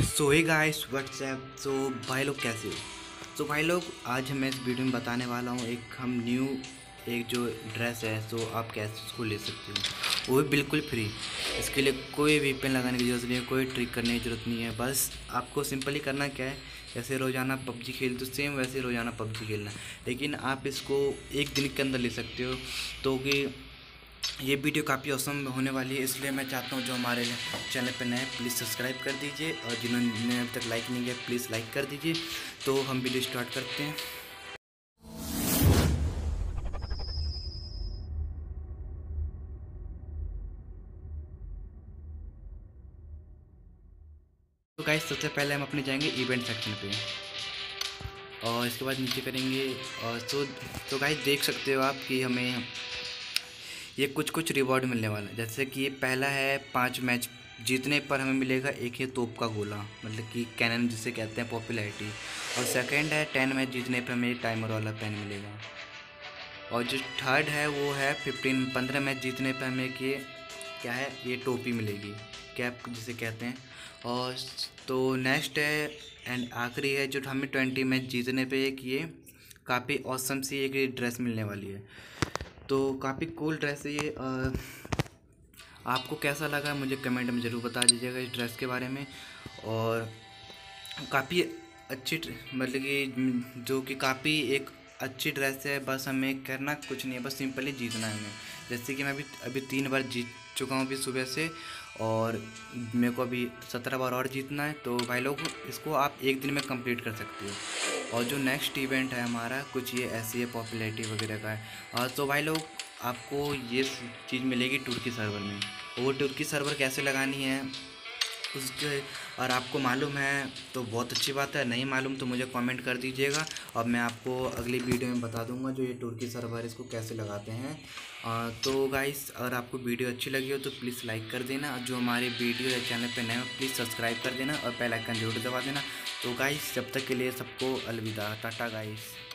सो hey guys WhatsApp. सो भाई लोग कैसे हो? सो भाई लोग आज मैं इस वीडियो में बताने वाला हूँ एक हम न्यू एक जो ड्रेस है सो आप कैसे उसको ले सकते हो, वो भी बिल्कुल फ्री। इसके लिए कोई भी पेन लगाने की ज़रूरत नहीं है, कोई ट्रिक करने की ज़रूरत नहीं है। बस आपको सिंपली करना क्या है, जैसे रोज़ाना पबजी खेलते हो सेम वैसे रोज़ाना पबजी खेलना है, लेकिन आप इसको एक दिन के अंदर ले सकते हो। तो कि ये वीडियो काफ़ी औसम होने वाली है, इसलिए मैं चाहता हूँ जो हमारे चैनल पर नए प्लीज़ सब्सक्राइब कर दीजिए और जिन्होंने अभी तक लाइक नहीं किया प्लीज़ लाइक कर दीजिए। तो हम वीडियो स्टार्ट करते हैं। तो गाइस सबसे पहले हम अपने जाएंगे इवेंट सेक्शन पे और इसके बाद नीचे करेंगे। और तो गाइस देख सकते हो आप कि हमें ये कुछ कुछ रिवॉर्ड मिलने वाला है। जैसे कि ये पहला है 5 मैच जीतने पर हमें मिलेगा एक ही तोप का गोला, मतलब कि कैनन जिसे कहते हैं पॉपुलैरिटी। और सेकंड है 10 मैच जीतने पर हमें टाइमर वाला पेन मिलेगा। और जो थर्ड है वो है 15 मैच जीतने पर हमें कि क्या है ये टोपी मिलेगी, कैप जिसे कहते हैं। और तो नेक्स्ट है एंड आखिरी है जो हमें 20 मैच जीतने पे एक ये काफ़ी औसम सी एक ड्रेस मिलने वाली है। तो काफ़ी कूल ड्रेस है ये। आपको कैसा लगा मुझे कमेंट में ज़रूर बता दीजिएगा इस ड्रेस के बारे में। और काफ़ी अच्छी मतलब कि जो कि काफ़ी एक अच्छी ड्रेस है। बस हमें करना कुछ नहीं है, बस सिंपली जीतना है हमें। जैसे कि मैं अभी 3 बार जीत चुका हूँ अभी सुबह से, और मेरे को अभी 17 बार और जीतना है। तो भाई लोग इसको आप एक दिन में कंप्लीट कर सकते हो। और जो नेक्स्ट इवेंट है हमारा कुछ ये ऐसी है पॉपुलैरिटी वगैरह का है। तो भाई लोग आपको ये चीज़ मिलेगी तुर्की सर्वर में। वो तुर्की सर्वर कैसे लगानी है उसके और आपको मालूम है तो बहुत अच्छी बात है, नहीं मालूम तो मुझे कमेंट कर दीजिएगा और मैं आपको अगली वीडियो में बता दूंगा जो ये तुर्की सर्वर इसको कैसे लगाते हैं। तो गाइस अगर आपको वीडियो अच्छी लगी हो तो प्लीज़ लाइक कर देना, और जो हमारे वीडियो या चैनल पे नए हो प्लीज़ सब्सक्राइब कर देना और बेल आइकन जरूर दबा देना। तो गाइस जब तक के लिए सबको अलविदा, टाटा गाइस।